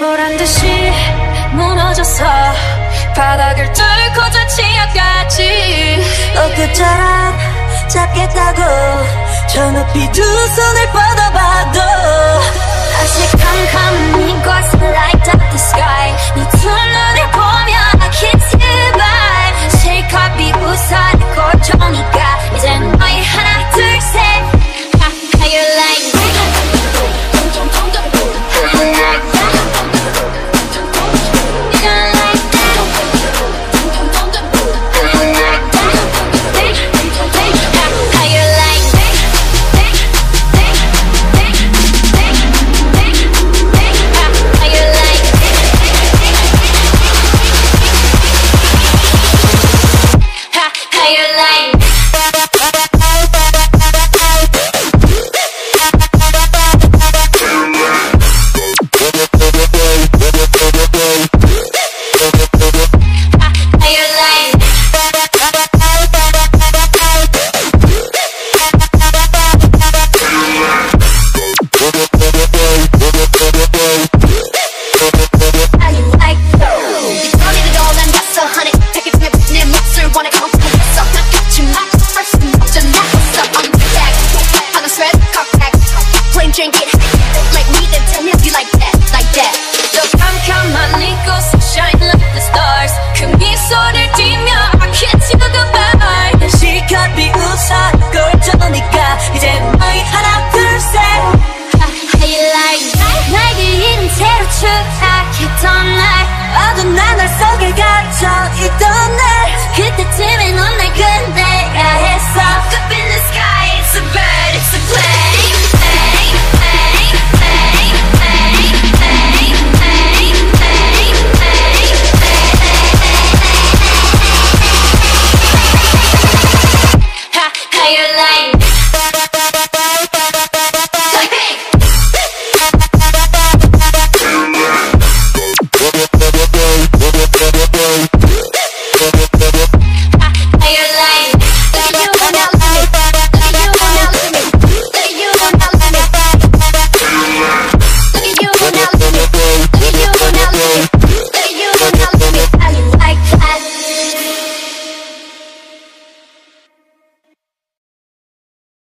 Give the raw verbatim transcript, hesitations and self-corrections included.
보란듯이 무너져서 바닥을 뚫고 저 지하까지 엊그처럼 잡겠다고 저 높이 두 손을 뻗어봐도 아직 캄캄한 이곳 light up the sky 네 두 눈을 보면 I can't see by 실컷 비웃어 내 고통이가 이젠 너희 하나 둘셋 How you like that? 어둠나날 속에 갇혀있던 날 그때쯤에 넌 날 끝내야 했어 Up in the sky, it's a bird, it's a plane plane, plane, plane, plane, plane, plane, plane, plane, plane. How you like